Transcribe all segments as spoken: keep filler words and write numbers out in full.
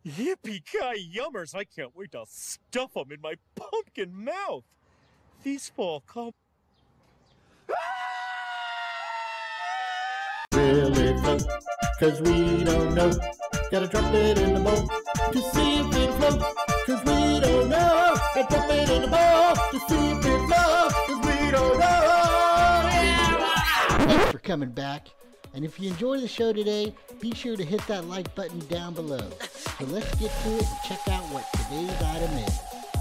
Yippee-ki-yummers! I can't wait to stuff them in my pumpkin mouth. These fall come. Will it float? Cause we don't know. Gotta drop it in the bowl to see if it floats. Cause we don't know. Gotta drop it in the bowl to see if it floats. Cause we don't know. Yeah. Thanks for coming back. And if you enjoyed the show today, be sure to hit that like button down below. So let's get to it and check out what today's item is.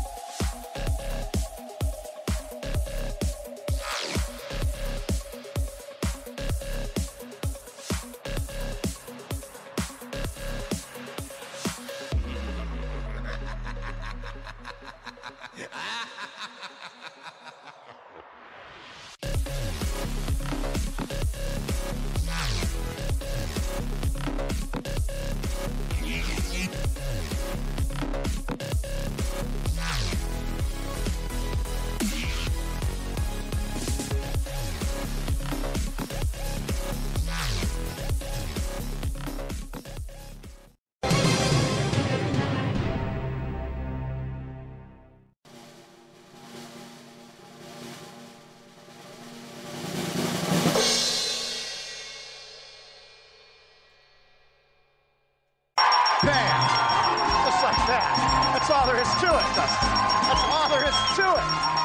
Bam! Just like that. That's all there is to it, Dustin. That's all there is to it.